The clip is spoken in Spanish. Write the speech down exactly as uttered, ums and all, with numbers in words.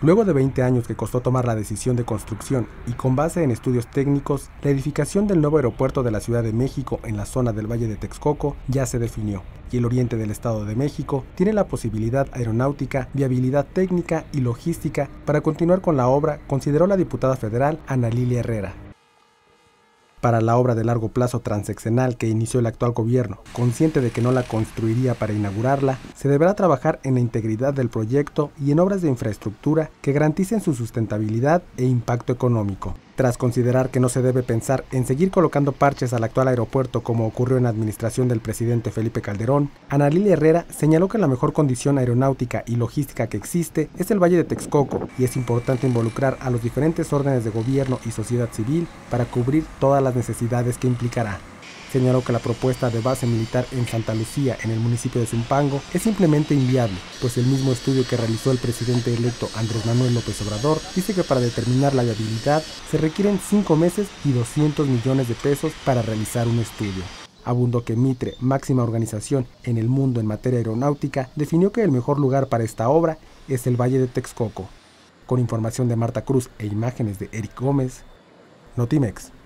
Luego de veinte años que costó tomar la decisión de construcción y con base en estudios técnicos, la edificación del nuevo aeropuerto de la Ciudad de México en la zona del Valle de Texcoco ya se definió, y el oriente del Estado de México tiene la posibilidad aeronáutica, viabilidad técnica y logística para continuar con la obra, consideró la diputada federal Ana Lilia Herrera. Para la obra de largo plazo transeccional que inició el actual gobierno, consciente de que no la construiría para inaugurarla, se deberá trabajar en la integridad del proyecto y en obras de infraestructura que garanticen su sustentabilidad e impacto económico. Tras considerar que no se debe pensar en seguir colocando parches al actual aeropuerto como ocurrió en la administración del presidente Felipe Calderón, Ana Lilia Herrera señaló que la mejor condición aeronáutica y logística que existe es el Valle de Texcoco y es importante involucrar a los diferentes órdenes de gobierno y sociedad civil para cubrir todas las necesidades que implicará. Señaló que la propuesta de base militar en Santa Lucía, en el municipio de Zumpango, es simplemente inviable, pues el mismo estudio que realizó el presidente electo Andrés Manuel López Obrador dice que para determinar la viabilidad se requieren cinco meses y doscientos millones de pesos para realizar un estudio. Abundó que Mitre, máxima organización en el mundo en materia aeronáutica, definió que el mejor lugar para esta obra es el Valle de Texcoco. Con información de Marta Cruz e imágenes de Eric Gómez, Notimex.